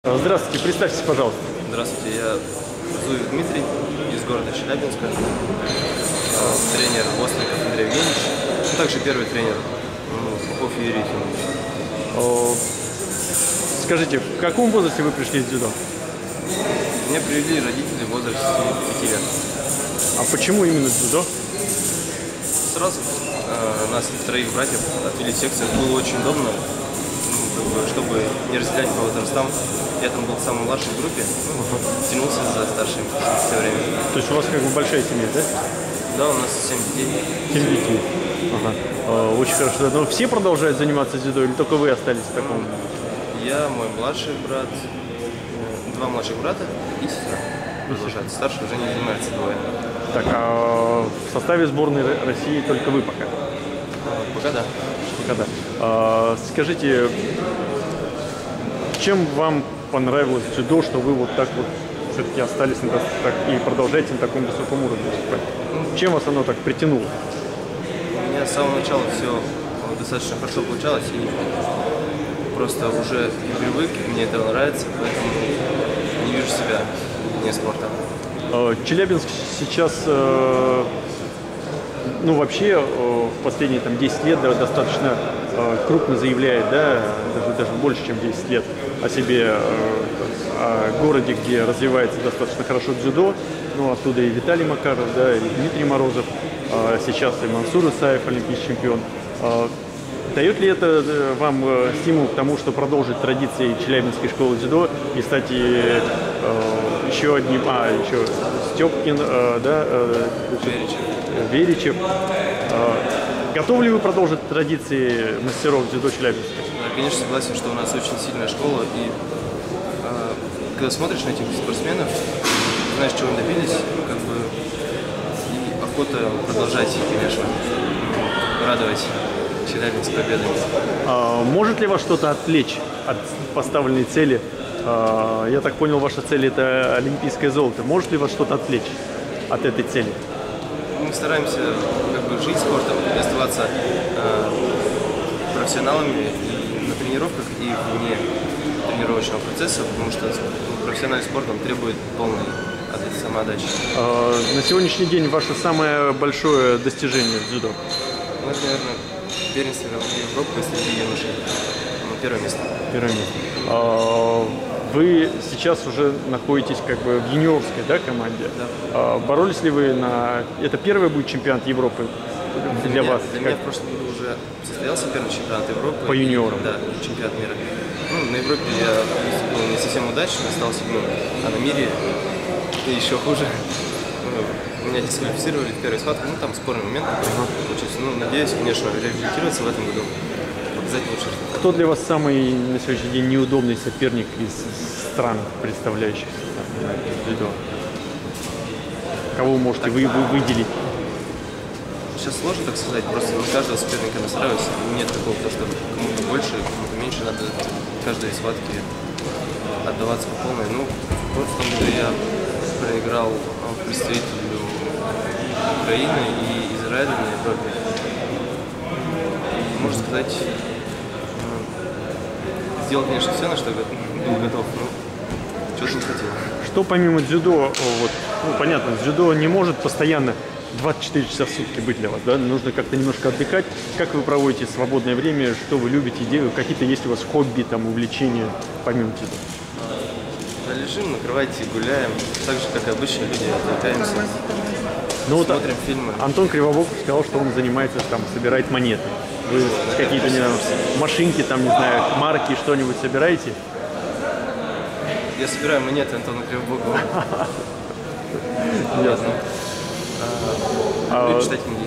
Здравствуйте, представьтесь, пожалуйста. Здравствуйте, я Зуев Дмитрий из города Челябинска, тренер Постников Андрей Евгеньевич, также первый тренер Попов Юрий Ефимович. Скажите, в каком возрасте вы пришли в дзюдо? Меня привели родители в возрасте 5 лет. А почему именно дзюдо? Сразу нас троих братьев отвели в секцию, было очень удобно, чтобы не разделять по возрастам. Я там был самый младший в группе, тянулся за старшими все время. То есть у вас как бы большая семья, да? Да, у нас 7 детей. 7 детей. Ага. Очень хорошо. Но все продолжают заниматься дзюдо или только вы остались в таком? Я, мой младший брат, два младших брата и сестра продолжают. Старший уже не занимается, двое. Так, а в составе сборной России только вы пока? Пока да. Пока да. Скажите, чем вам понравилось дзюдо, что вы вот так вот все-таки остались и продолжаете на таком высоком уровне выступать? Чем вас оно так притянуло? У меня с самого начала все достаточно хорошо получалось, и просто уже привык, мне это нравится, поэтому не вижу себя вне спорта. Челябинск сейчас, ну вообще, в последние 10 лет достаточно крупно заявляет, да, даже больше, чем 10 лет, о себе, о городе, где развивается достаточно хорошо дзюдо. Ну, оттуда и Виталий Макаров, да, и Дмитрий Морозов, сейчас и Мансур Исаев, олимпийский чемпион. Дает ли это вам стимул к тому, что продолжить традиции Челябинской школы дзюдо и стать еще одним, еще Степкин, да, Веричев. Готовы ли вы продолжить традиции мастеров дзюдо Челябинска? Я, конечно, согласен, что у нас очень сильная школа, и когда смотришь на этих спортсменов, знаешь, чего они добились, и охота продолжать, конечно, радовать Челябинск победами. Может ли вас что-то отвлечь от поставленной цели? Я так понял, ваша цель – это олимпийское золото. Может ли вас что-то отвлечь от этой цели? Мы стараемся жить спортом и оставаться профессионалами и на тренировках, и вне тренировочного процесса, потому что профессиональный спорт требует полной самоотдачи. На сегодняшний день ваше самое большое достижение в дзюдо? Ну, это, наверное, первенство Европы среди юношей. Первое место. Первое место. Вы сейчас уже находитесь в юниорской, да, команде? Да. Боролись ли вы на... Это первый будет чемпионат Европы для вас? Для меня в прошлом году уже состоялся первый чемпионат Европы. По юниорам? Да, чемпионат мира. На Европе я был не совсем удачно, стал седьмым, а на мире еще хуже. Меня дисквалифицировали в первой схватке, там спорный момент получился. Надеюсь, конечно, реабилитироваться в этом году, показать лучше. Кто для вас самый на сегодняшний день неудобный соперник из стран, представляющих дзюдо? Кого вы можете выделить? Сейчас сложно так сказать, просто на каждого соперника настраиваюсь. Нет такого, что кому-то больше, кому-то меньше, надо каждой схватке отдаваться по полной. В прошлом году я проиграл представителю Украины и Израиля на Европе. И, можно сказать, сделал, конечно, все, на что был готов, но чего-то не хватило. Что помимо дзюдо, понятно, дзюдо не может постоянно 24 часа в сутки быть для вас, да? Нужно как-то немножко отдыхать. Как вы проводите свободное время, что вы любите, какие-то есть у вас хобби, увлечения помимо дзюдо? Лежим на кровати, гуляем, так же, как и обычные люди, отвлекаемся, смотрим фильмы. Антон Кривобоков сказал, что он занимается, собирает монеты. Вы какие-то, машинки, не знаю, марки, что-нибудь собираете? Я собираю монеты Антона Кривобокова. Ясно. Люблю читать книги.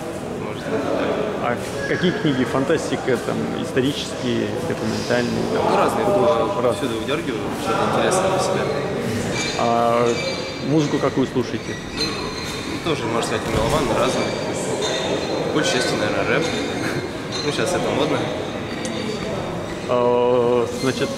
А какие книги? Фантастика, исторические, документальные? Разные. Всюду выдергиваю, что-то интересное для себя. А музыку какую слушаете? Тоже, можно сказать, меломан, разные. Большей части, наверное, рэп. Сейчас это модно. Значит,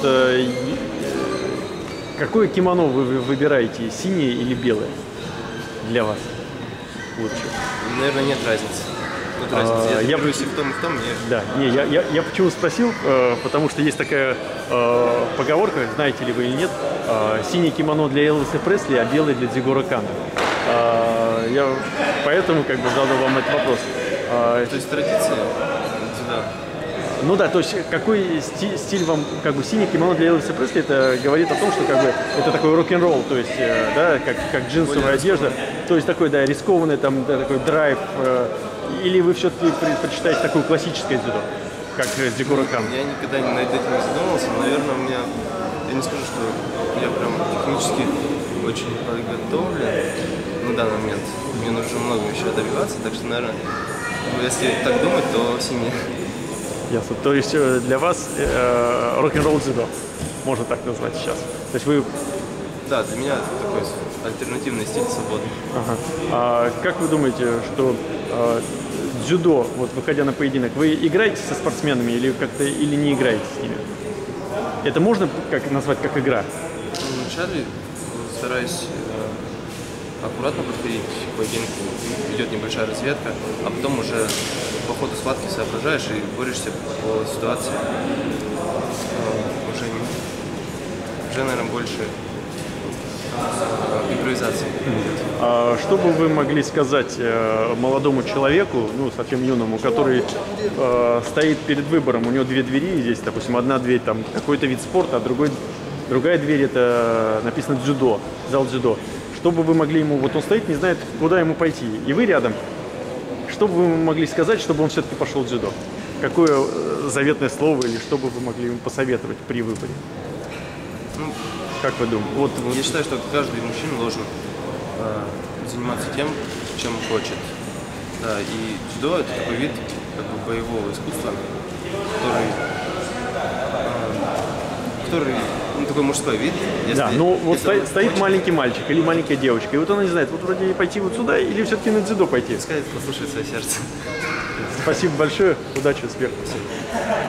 какое кимоно вы выбираете, синее или белое для вас лучше? Наверное, нет разницы. тут разница. Я тренируюсь и в том, мне... Да, я почему спросил, потому что есть такая поговорка, знаете ли вы или нет, синий кимоно для Элвиса Пресли, а белый для Дзигуро Кана. Я поэтому как бы задал вам этот вопрос. То есть традиции? Да. Ну да, то есть какой стиль вам, как бы синий кимоно для Элвиса Пресли, это говорит о том, что как бы это такой рок-н-ролл, то есть, да, как джинсовая одежда, то есть такой, да, рискованный, там, да, такой драйв, или вы все-таки предпочитаете такое классическое дзюдо, как Дзигуро Кан? Я никогда над этим не задумывался, но, наверное, у меня, я не скажу, что я прям технически очень подготовлен на данный момент, мне нужно много еще добиваться, так что, наверное, если так думать, то синий. Ясно. То есть для вас рок-н-ролл дзюдо, можно так назвать сейчас. То есть вы... Да, для меня это такой альтернативный стиль свободный. Ага. А как вы думаете, что дзюдо, вот выходя на поединок, вы играете со спортсменами или как-то или не играете с ними? Это можно как назвать как игра? Вначале стараюсь аккуратно подходить к поединку, идет небольшая разведка, а потом уже по ходу схватки соображаешь и борешься по ситуации. Уже наверное, больше импровизации. Что бы вы могли сказать молодому человеку, ну, совсем юному, который стоит перед выбором, у него две двери, здесь, допустим, одна дверь, там, какой-то вид спорта, а другая дверь, это написано дзюдо, зал дзюдо. Что бы вы могли ему, вот он стоит, не знает, куда ему пойти, и вы рядом, что бы вы могли сказать, чтобы он все-таки пошел в дзюдо? Какое заветное слово или что бы вы могли ему посоветовать при выборе? Ну, как вы думаете? Вот. Я считаю, что каждый мужчина должен заниматься тем, чем хочет. Да, и дзюдо – это такой вид как бы боевого искусства, который ну, такой мужской вид. Если, да, ну вот стоит хочет, маленький мальчик или маленькая девочка, и вот она не знает, вот вроде пойти вот сюда или все-таки на дзюдо пойти. Пускай послушает свое сердце. Спасибо большое, удачи, успехов.